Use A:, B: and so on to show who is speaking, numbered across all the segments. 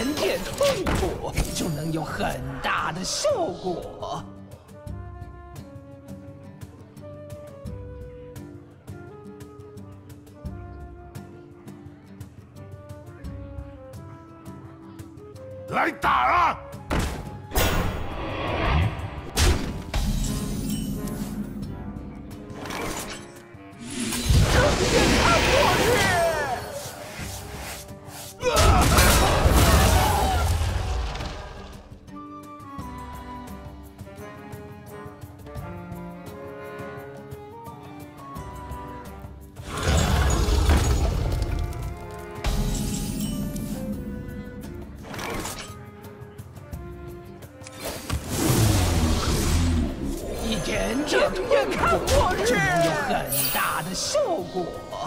A: 点点痛苦就能有很大的效果。
B: 来打啊！
A: 正眼看末日，就能有很大的效果。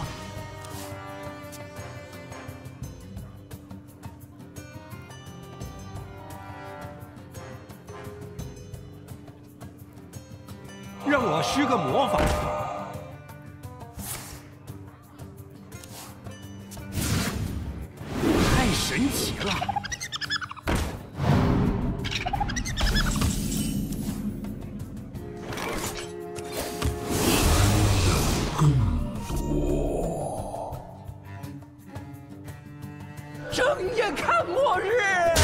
C: 让我施个魔法。太神奇了！
A: 睁眼看末日！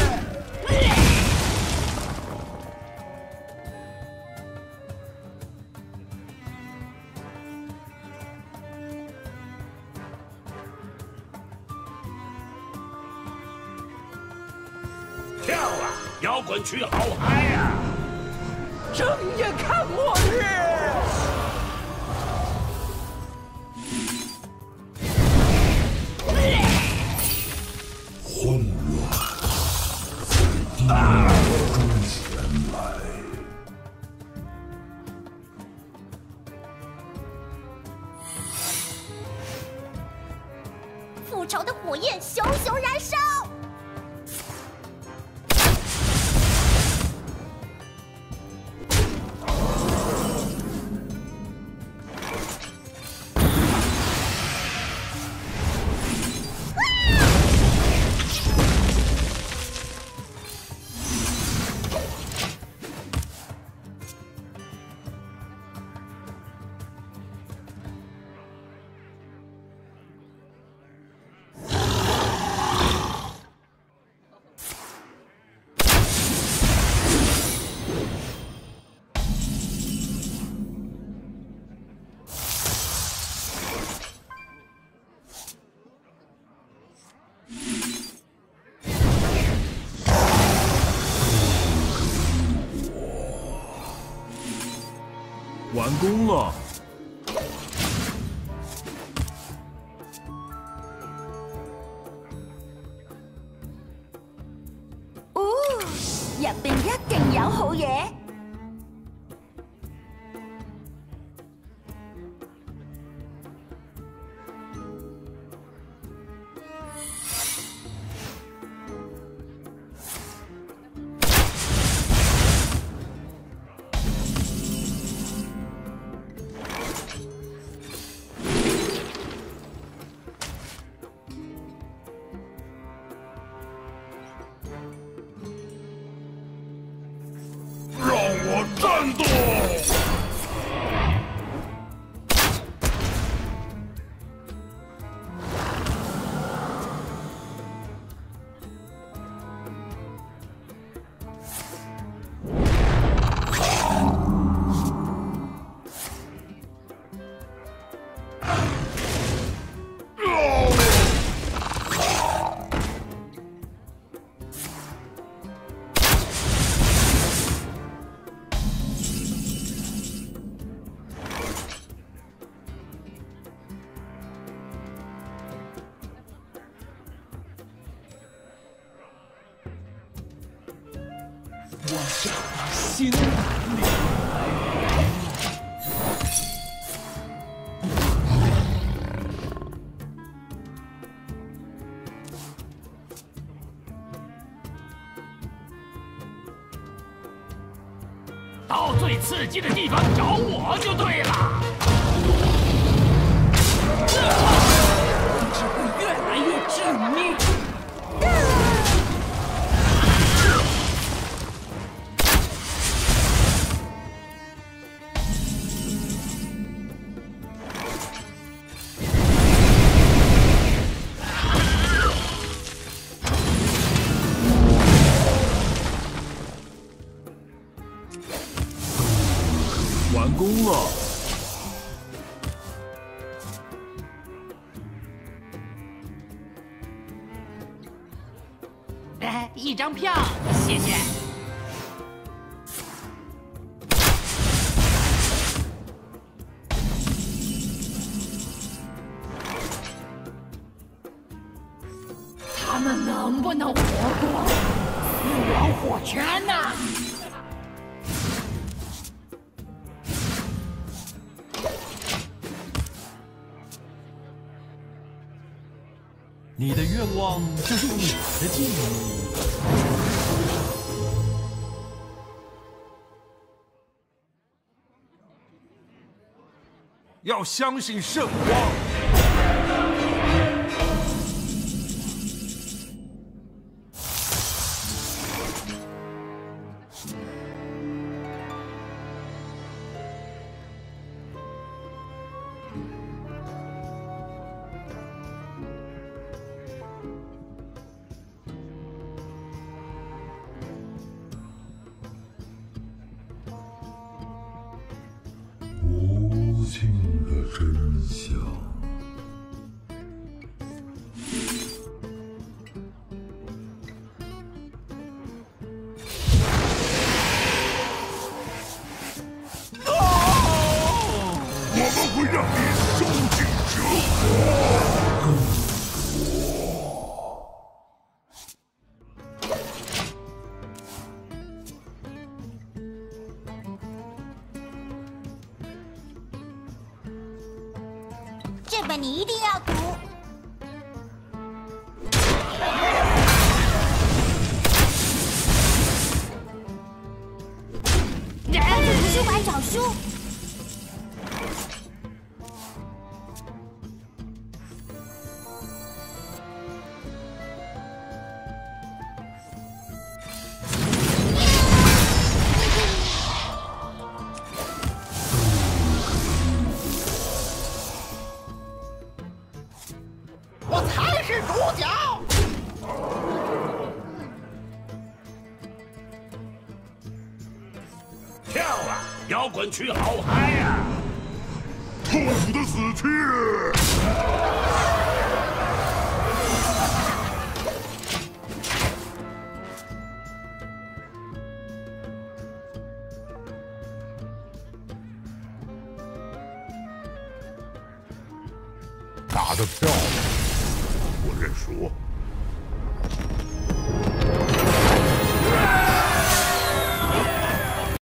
B: 跳啊，摇滚区好嗨呀！
A: 睁眼看末日！
B: 混乱在地狱中前来。
D: 复仇的火焰熊熊燃烧。
B: 完工了。
D: 入邊一定有好嘢。
B: 战斗！
A: 我找到新的领来。
E: 到最刺激的地方找我就对了。
A: 只会越来越致命。
B: 功了。
E: 一张票，谢谢。他们能不能活过死亡火圈呢？
A: 你的愿望就是我的记忆。
C: 要相信圣光。
B: 无尽的真相。我们会让你受尽折磨。
D: 这本你一定要读。去图书馆找书。
F: 我才是主角。
E: 跳啊，摇滚区好嗨呀！
B: 痛苦的死去。打得漂亮，我认输。